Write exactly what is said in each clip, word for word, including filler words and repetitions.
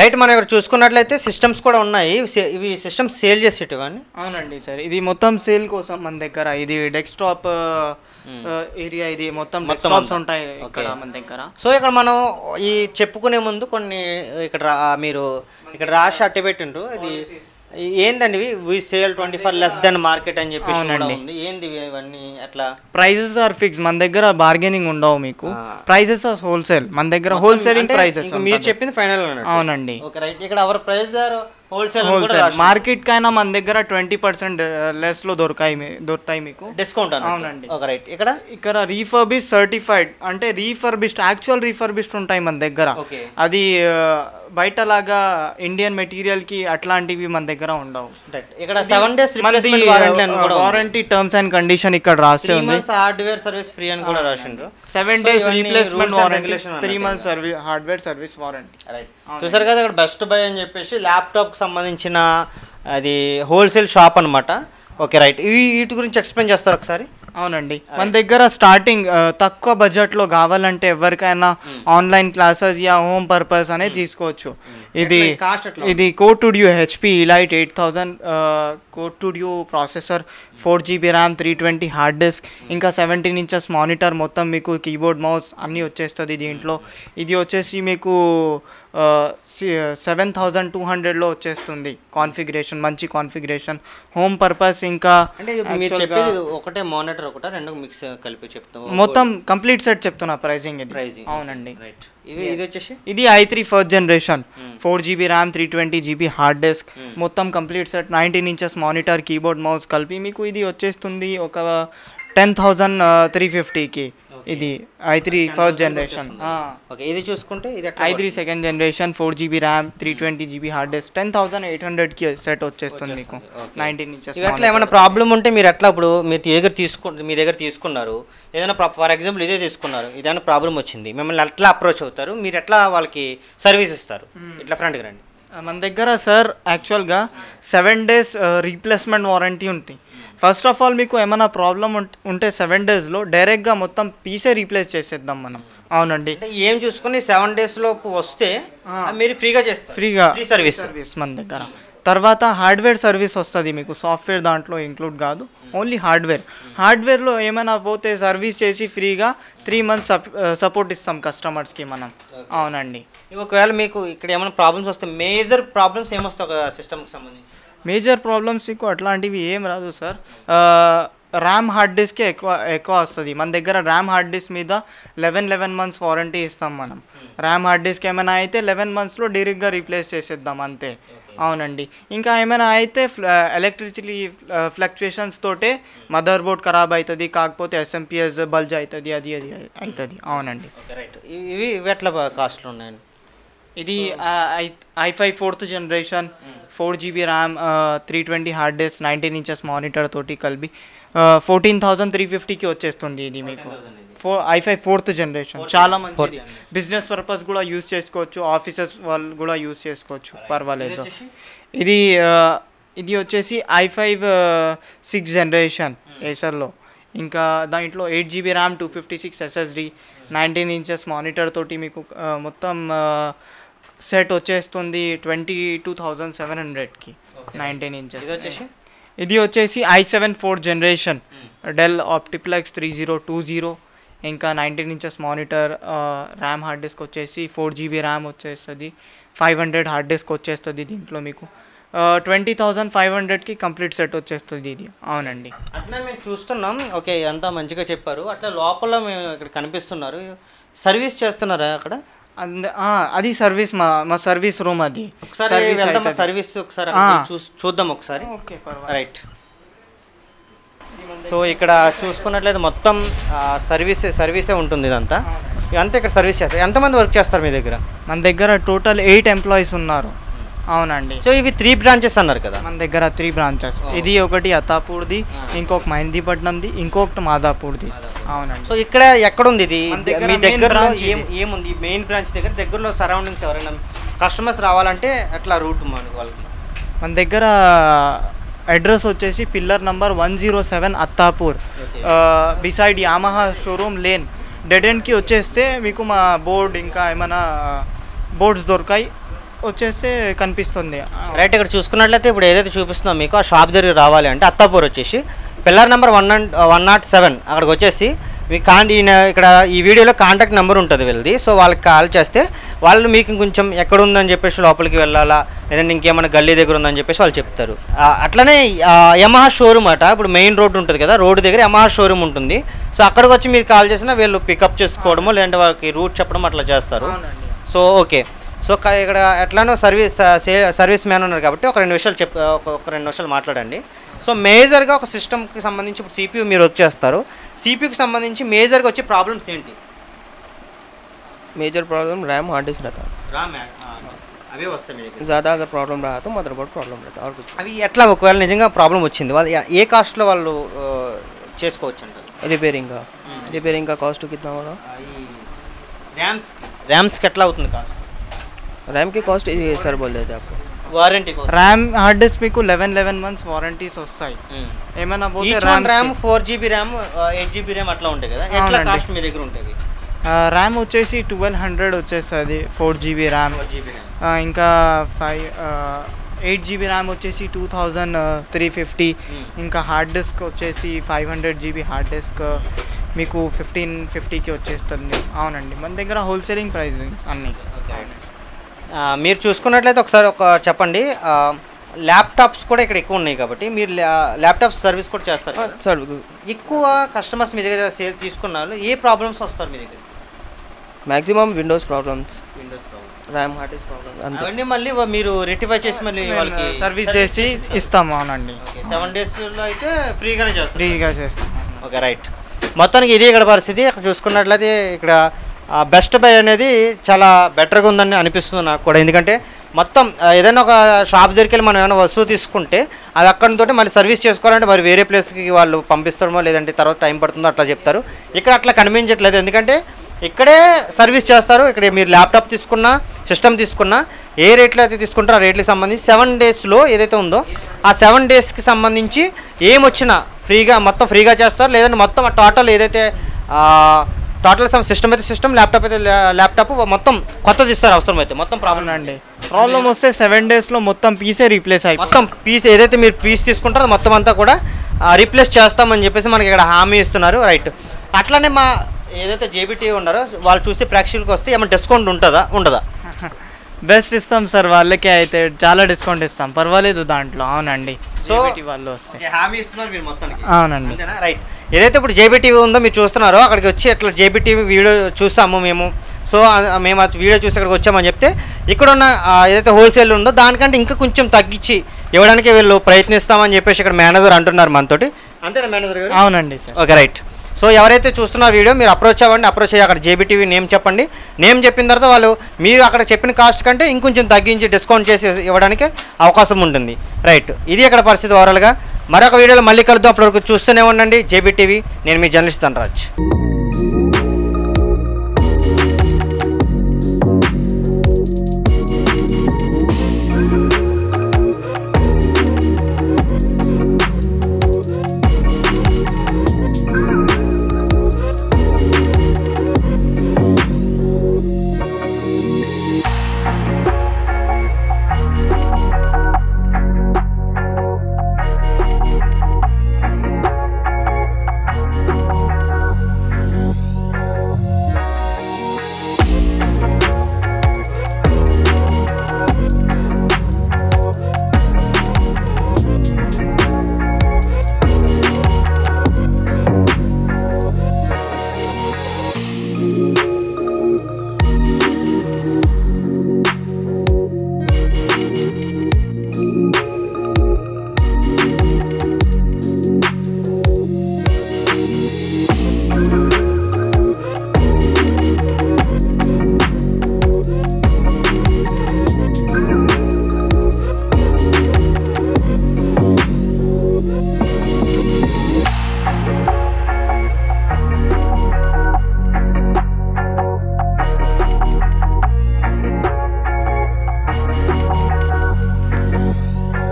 Right. మనం ఇక్కడ చూసుకున్నట్లయితే సిస్టమ్స్ కూడా ఉన్నాయి. ఇవి సిస్టమ్స్ సేల్ చేసేటివన్నీ. అవునండి సార్, ఇది మొత్తం సేల్ కోసం మన దగ్గర. ఇది డెస్క్టాప్ ఏరియా, ఇది మొత్తం డెస్క్టాప్స్ ఉంటాయి ఇక్కడ మన దగ్గర. సో ఇక్కడ మనం ఈ చెప్పుకునే ముందు కొన్ని ఇక్కడ మీరు ఇక్కడ రాసి అట్టి పెట్టిండ్రు. ఇది ఏందండి ఇవి? We sell twenty for less than market అని చెప్పి ఉంది. ఏంది ఇవన్నీ? అట్లా ప్రైజెస్ ఆర్ ఫిక్స్, మన దగ్గర బార్గెనింగ్ ఉండవు మీకు. ప్రైజెస్ ఆర్ హోల్సేల్, మన దగ్గర హోల్సేలింగ్ ప్రైజెస్. మీరు చెప్పింది ఫైనల్. అవునండి. Okay right. ఇక్కడ our price are wholesale. Wholesale market కైనా మన దగ్గర ట్వంటీ పర్సెంట్ లెస్ లో దొరకాయి దొరుకుతాయి మీకు డిస్కౌంట్. అవునండి. Okay right. ఇక్కడ ఇక్కడ రీఫర్బిష్ సర్టిఫైడ్ అంటే రీఫర్బిష్డ్, యాక్చువల్ రీఫర్బిష్డ్ ఉంటాయి మన దగ్గర. అది బయటలాగా ఇండియన్ మెటీరియల్ కి అట్లాంటివి మన దగ్గర ఉండవు. ఇక్కడ seven days warranty terms and condition ఇక్కడ రాసి ఉంది. హార్డ్వేర్ సర్వీస్ ఫ్రీ అని కూడా రాసిండ్రు. Seven days replacement warranty, three months service hardware service warranty. చూసారు కదా ఇక్కడ బెస్ట్ బై అని చెప్పేసి ల్యాప్టాప్ కి సంబంధించిన అది హోల్సేల్ షాప్ అనమాట. Okay right. ఇవి వీటి గురించి ఎక్స్ప్లెయిన్ చేస్తారు ఒకసారి. అవునండి, మన దగ్గర స్టార్టింగ్ తక్కువ బడ్జెట్లో కావాలంటే ఎవరికైనా ఆన్లైన్ క్లాసెస్ యా హోమ్ పర్పస్ అనేది తీసుకోవచ్చు. ఇది ఇది core two duo HP Elite eight thousand core two duo processor, four GB RAM, three twenty hard disk, ఇంకా సెవెంటీన్ ఇంచెస్ మానిటర్, మొత్తం మీకు కీబోర్డ్ మౌస్ అన్నీ వచ్చేస్తుంది దీంట్లో. ఇది వచ్చేసి మీకు సెవెన్ థౌజండ్ టూ హండ్రెడ్లో వచ్చేస్తుంది కాన్ఫిగరేషన్, మంచి కాన్ఫిగరేషన్, హోమ్ పర్పస్. ఇంకా ఒకటే మానిటర్ ఒకట రెండు మిక్స్ కలిపి చెప్తాం, మొత్తం కంప్లీట్ సెట్ చెప్తున్నా ప్రైజింగ్ ఇది. ప్రైజింగ్ అవునండి. రైట్. ఇది ఇది వచ్చేసి ఇది i three first generation, four GB RAM, three twenty GB hard disk, మొత్తం complete set, nineteen inches monitor, keyboard mouse కలిపి మీకు ఇది వచ్చేస్తుంది ఒక టెన్ థౌజండ్ త్రీ ఫిఫ్టీకి. ఇది ఐ త్రీ ఫస్ట్ జనరేషన్. ఇది చూసుకుంటే ఇది i three second generation, four GB RAM, three twenty GB hard disk, ten thousand eight హండ్రెడ్కి సెట్ వచ్చేస్తుంది మీకు. Nineteen inches. ఇట్లా ఏమైనా ప్రాబ్లం ఉంటే మీరు ఎట్లా ఇప్పుడు మీరు దగ్గర తీసుకు మీ దగ్గర తీసుకున్నారు ఏదైనా ఫర్ ఎగ్జాంపుల్ ఇదే తీసుకున్నారు, ఏదైనా ప్రాబ్లం వచ్చింది, మిమ్మల్ని ఎట్లా అప్రోచ్ అవుతారు, మీరు ఎట్లా వాళ్ళకి సర్వీస్ ఇస్తారు? ఇట్లా ఫ్రంట్కి రండి. మన దగ్గర సార్ యాక్చువల్గా సెవెన్ డేస్ రీప్లేస్మెంట్ వారంటీ ఉంటుంది. ఫస్ట్ ఆఫ్ ఆల్ మీకు ఏమైనా ప్రాబ్లం ఉంటే సెవెన్ డేస్లో డైరెక్ట్గా మొత్తం పీసే రీప్లేస్ చేసేద్దాం మనం. అవునండి. ఏం చూసుకుని సెవెన్ డేస్ లోపు వస్తే మీరు ఫ్రీగా చేస్తారు. ఫ్రీగా ఫ్రీ సర్వీస్ సర్వీస్ మన దగ్గర. తర్వాత హార్డ్వేర్ సర్వీస్ వస్తుంది మీకు, సాఫ్ట్వేర్ దాంట్లో ఇంక్లూడ్ కాదు, ఓన్లీ హార్డ్వేర్. హార్డ్వేర్లో ఏమైనా పోతే సర్వీస్ చేసి ఫ్రీగా త్రీ మంత్స్ సపోర్ట్ ఇస్తాం కస్టమర్స్కి మనం. అవునండి. ఒకవేళ మీకు ఇక్కడ ఏమైనా ప్రాబ్లమ్స్ వస్తే మేజర్ ప్రాబ్లమ్స్ ఏమొస్తాయి ఒక సిస్టమ్కి సంబంధించి? మేజర్ ప్రాబ్లమ్స్ మీకు అట్లాంటివి ఏం రాదు సార్. ర్యామ్ హార్డ్ డిస్కే ఎక్కువ ఎక్కువ వస్తుంది మన దగ్గర. ర్యామ్ హార్డ్ డిస్క్ మీద లెవెన్ లెవెన్ మంత్స్ వారంటీ ఇస్తాం మనం. ర్యామ్ హార్డ్ డిస్క్ ఏమైనా అయితే లెవెన్ మంత్స్లో డైరెక్ట్గా రీప్లేస్ చేసేద్దాం అంతే. అవునండి. ఇంకా ఏమైనా అయితే ఎలక్ట్రిసిటీ ఫ్లక్చుయేషన్స్ తోటే మదర్ బోర్డ్ ఖరాబ్ అవుతుంది, కాకపోతే ఎస్ఎంపిఎస్ బల్జ్ అవుతుంది, అది అది అవుతుంది. అవునండి. రైట్. ఇవి ఇవి ఎట్లా కాస్ట్లు ఉన్నాయండి? ఇది i i five fourth generation, four GB RAM, three twenty hard disk, nineteen inches monitor తోటి కలిపి ఫోర్టీన్ థౌజండ్ త్రీ ఫిఫ్టీకి వచ్చేస్తుంది ఇది మీకు. Four i five fourth generation చాలా మంచిది. బిజినెస్ పర్పస్ కూడా యూజ్ చేసుకోవచ్చు, ఆఫీసెస్ వాళ్ళు కూడా యూజ్ చేసుకోవచ్చు, పర్వాలేదు. ఇది ఇది వచ్చేసి ఐ ఫైవ్ సిక్స్ జనరేషన్ ఏసర్లో. ఇంకా దాంట్లో eight GB RAM, two fifty six SSD, nineteen inches monitor తోటి మీకు మొత్తం సెట్ వచ్చేస్తుంది ట్వంటీ టూ థౌజండ్ సెవెన్ హండ్రెడ్కి, నైన్టీన్ ఇంచెస్. ఇది వచ్చేసి ఇది వచ్చేసి i seven fourth generation, Dell OptiPlex three zero two zero, ఇంకా nineteen inches monitor, RAM hard disk వచ్చేసి ఫోర్ జీబీ ర్యామ్ వచ్చేస్తుంది, ఫైవ్ హండ్రెడ్ హార్డ్ డిస్క్ వచ్చేస్తుంది దీంట్లో మీకు. ట్వంటీ థౌజండ్ ఫైవ్ హండ్రెడ్కి కంప్లీట్ సెట్ వచ్చేస్తుంది ఇది. అవునండి. అట్లా మేము చూస్తున్నాం. ఓకే, అంతా మంచిగా చెప్పారు. అట్లా లోపల మేము ఇక్కడ కనిపిస్తున్నారు, సర్వీస్ చేస్తున్నారా అక్కడ? అది సర్వీస్, మా మా సర్వీస్ రూమ్ అది. ఒకసారి సర్వీస్ ఒకసారి చూద్దాం ఒకసారి. Okay, right. సో ఇక్కడ చూసుకున్నట్లయితే మొత్తం సర్వీస్ సర్వీసే ఉంటుంది ఇదంతా. ఇదంతా ఇక్కడ సర్వీస్ చేస్తారు. ఎంతమంది వర్క్ చేస్తారు మీ దగ్గర? మన దగ్గర టోటల్ ఎయిట్ ఎంప్లాయీస్ ఉన్నారు. అవునండి. సో ఇవి త్రీ బ్రాంచెస్ అన్నారు కదా? మన దగ్గర త్రీ బ్రాంచెస్. ఇది ఒకటి అత్తాపూర్ది, ఇంకొక మహందీపట్నంది, ఇంకొకటి మాదాపూర్ది. అవునండి. సో ఇక్కడ ఎక్కడ ఉంది ఇది? మీ దగ్గర ఏముంది? మెయిన్ బ్రాంచ్ దగ్గర దగ్గరలో సరౌండింగ్స్ ఎవరైనా కస్టమర్స్ రావాలంటే ఎట్లా రూట్ వాళ్ళకి? మన దగ్గర అడ్రస్ వచ్చేసి pillar number one zero seven Attapur, beside Yamaha showroom lane. Dead ఎండ్కి వచ్చేస్తే మీకు మా బోర్డ్ ఇంకా ఏమైనా బోర్డ్స్ దొరకాయి, వచ్చేస్తే కనిపిస్తుంది. రైట్, ఇక్కడ చూసుకున్నట్లయితే ఇప్పుడు ఏదైతే చూపిస్తుందో మీకు ఆ షాప్ దగ్గరికి రావాలి అంటే అత్తాపూర్ వచ్చేసి pillar number one and one nought seven అక్కడికి వచ్చేసి మీ కాన్ ఇక్కడ ఈ వీడియోలో కాంటాక్ట్ నెంబర్ ఉంటుంది వీళ్ళది. సో వాళ్ళకి కాల్ చేస్తే వాళ్ళు మీకు కొంచెం ఎక్కడ ఉందని చెప్పేసి లోపలికి వెళ్ళాలా లేదంటే ఇంకేమైనా గల్లీ దగ్గర ఉందని చెప్పేసి వాళ్ళు చెప్తారు. అట్లనే యమహా షోరూమ్ అట, ఇప్పుడు మెయిన్ రోడ్ ఉంటుంది కదా, రోడ్డు దగ్గర యమహా షోరూమ్ ఉంటుంది. సో అక్కడికి వచ్చి మీరు కాల్ చేసినా వీళ్ళు పికప్ చేసుకోవడమో లేదంటే వాళ్ళకి రూట్ చెప్పడం అట్లా చేస్తారు. సో ఓకే, సో ఇక్కడ ఎట్లానో సర్వీస్ సర్వీస్ మ్యాన్ ఉన్నారు కాబట్టి ఒక రెండు విషయాలు చెప్ ఒక రెండు నిమిషాలు మాట్లాడండి. సో మేజర్గా ఒక సిస్టమ్కి సంబంధించి ఇప్పుడు సిపియూ మీరు వచ్చేస్తారు, సిపియూకి సంబంధించి మేజర్గా వచ్చే ప్రాబ్లమ్స్ ఏంటి? Major problem RAM hard disk रहता है, రామ్ అవే వస్తాయి. ज़्यादा अगर प्रॉब्लम रहा तो मदरबोर्ड प्रॉब्लम रहता है और कुछ. అవి ఎట్లా ఒకవేళ నిజంగా ప్రాబ్లం వచ్చింది వాళ్ళు ఏ కాస్ట్లో వాళ్ళు చేసుకోవచ్చు అంటారు? रिपेयरिंग का रिपेयरिंग का कॉस्ट कितना होगा? ర్యామ్స్ ర్యామ్స్కి ఎట్లా అవుతుంది కాస్ట్? रैम की कॉस्ट सर बोल देते आपको. వారంటీ ర్యామ్ హార్డ్ డిస్క్ మీకు లెవెన్ లెవెన్ మంత్స్ వారంటీస్ వస్తాయి. ఏమైనా పోతే RAM four GB RAM eight GB RAM అట్లా ఉంటాయి కదా, ఎట్లా కాస్ట్ మీ దగ్గర ఉంటుంది? ర్యామ్ వచ్చేసి ట్వెల్వ్ హండ్రెడ్ వచ్చేస్తుంది ఫోర్ జీబీ ర్యామ్. ఇంకా ఫైవ్ ఎయిట్ జీబీ ర్యామ్ వచ్చేసి టూ థౌజండ్ త్రీ ఫిఫ్టీ. ఇంకా హార్డ్ డిస్క్ వచ్చేసి five hundred GB hard disk మీకు ఫిఫ్టీన్ ఫిఫ్టీకి వచ్చేస్తుంది. అవునండి, మన దగ్గర హోల్సేలింగ్ ప్రైస్ అన్నీ. మీరు చూసుకున్నట్లయితే ఒకసారి ఒక చెప్పండి, ల్యాప్టాప్స్ కూడా ఇక్కడ ఎక్కువ ఉన్నాయి కాబట్టి మీరు ల్యాప్టాప్స్ సర్వీస్ కూడా చేస్తారు సార్. ఎక్కువ కస్టమర్స్ మీ దగ్గర సేల్ తీసుకున్న వాళ్ళు ఏ ప్రాబ్లమ్స్ వస్తారు మీ దగ్గర? Maximum Windows problems, Windows problem, RAM hard disk problem అంతే. అవన్నీ మళ్ళీ మీరు రెక్టిఫై చేసి మళ్ళీ వాళ్ళకి సర్వీస్ చేసి ఇస్తాము. అవునండి, సెవెన్ డేస్లో అయితే ఫ్రీగానే చేస్తారు. ఫ్రీగా చేస్తాం. ఓకే రైట్, మొత్తానికి ఇది ఇక్కడ పరిస్థితి. అక్కడ చూసుకున్నట్లయితే ఇక్కడ బెస్ట్ బై అనేది చాలా బెటర్గా ఉందని అనిపిస్తుంది నాకు కూడా. ఎందుకంటే మొత్తం ఏదైనా ఒక షాప్ దగ్గరికి వెళ్ళి మనం ఏమైనా వస్తువు తీసుకుంటే అది అక్కడితో మళ్ళీ సర్వీస్ చేసుకోవాలంటే మరి వేరే ప్లేస్కి వాళ్ళు పంపిస్తారమో లేదంటే తర్వాత టైం పడుతుందో అట్లా చెప్తారు. ఇక్కడ అట్లా కనిపించట్లేదు, ఎందుకంటే ఇక్కడే సర్వీస్ చేస్తారు. ఇక్కడ మీరు ల్యాప్టాప్ తీసుకున్నా సిస్టమ్ తీసుకున్నా ఏ రేట్లో అయితే తీసుకుంటారో ఆ రేట్లకు సంబంధించి సెవెన్ డేస్లో ఏదైతే ఉందో ఆ సెవెన్ డేస్కి సంబంధించి ఏమొచ్చినా ఫ్రీగా మొత్తం ఫ్రీగా చేస్తారు. లేదంటే మొత్తం టోటల్ ఏదైతే టోటల్ సిస్టమ్ అయితే సిస్టమ్, ల్యాప్టాప్ అయితే ల్యాప్టాప్ మొత్తం కొత్తది ఇస్తారు అవసరం అయితే. మొత్తం ప్రాబ్లం అండి, ప్రాబ్లం వస్తే సెవెన్ డేస్లో మొత్తం పీసే రీప్లేస్ అయ్యి మొత్తం పీస్ ఏదైతే మీరు పీస్ తీసుకుంటారో మొత్తం అంతా కూడా రీప్లేస్ చేస్తామని చెప్పేసి మనకి ఇక్కడ హామీ ఇస్తున్నారు. రైట్, అట్లానే మా ఏదైతే జేబీటీ ఉన్నారో వాళ్ళు చూస్తే ప్రేక్షకులకు వస్తే ఏమైనా డిస్కౌంట్ ఉంటుందా ఉండదా? బెస్ట్ ఇస్తాం సార్, వాళ్ళకే అయితే చాలా డిస్కౌంట్ ఇస్తాం, పర్వాలేదు దాంట్లో. అవునండి, సో వాళ్ళు వస్తే హామీ ఇస్తున్నారు మీరు మొత్తానికి. అవునండి, అంతేనా? రైట్, ఏదైతే ఇప్పుడు జేబీటీవీ ఉందో మీరు చూస్తున్నారో అక్కడికి వచ్చి అట్లా జేబీటీవీ వీడియో చూస్తాము మేము. సో మేము ఆ వీడియో చూసి ఇక్కడికి వచ్చామని చెప్తే ఇక్కడ ఉన్న ఏదైతే హోల్సేల్ ఉందో దానికంటే ఇంకా కొంచెం తగ్గించి ఇవ్వడానికి వీళ్ళు ప్రయత్నిస్తామని చెప్పేసి ఇక్కడ మేనేజర్ అంటున్నారు మనతోటి. అంతేనా మేనేజర్ గారు? అవునండి సార్. ఓకే రైట్, సో ఎవరైతే చూస్తున్న వీడియో మీరు అప్రోచ్ అవ్వండి. అప్రోచ్ అయ్యి అక్కడ జేబీటీవీ నేమ్ చెప్పండి. నేమ్ చెప్పిన తర్వాత వాళ్ళు మీరు అక్కడ చెప్పిన కాస్ట్ కంటే ఇంకొంచెం తగ్గించి డిస్కౌంట్ చేసి ఇవ్వడానికి అవకాశం ఉంటుంది. రైట్, ఇది అక్కడ పరిస్థితి ఓవరాల్గా. మరొక వీడియోలో మళ్ళీ కలుద్దాం. అప్పటివరకు చూస్తూనే ఉండండి జేబీటీవీ. నేను మీ journalist Dhanraj.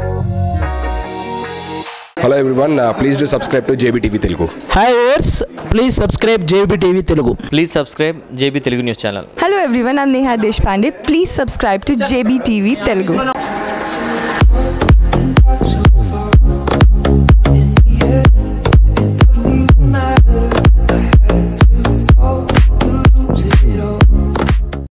Hello everyone, uh, please do subscribe to J B T V Telugu. Hi viewers, please subscribe JB TV Telugu. Please subscribe JB Telugu news channel. Hello everyone, I'm Neha Deshpande. Please subscribe to J B T V Telugu.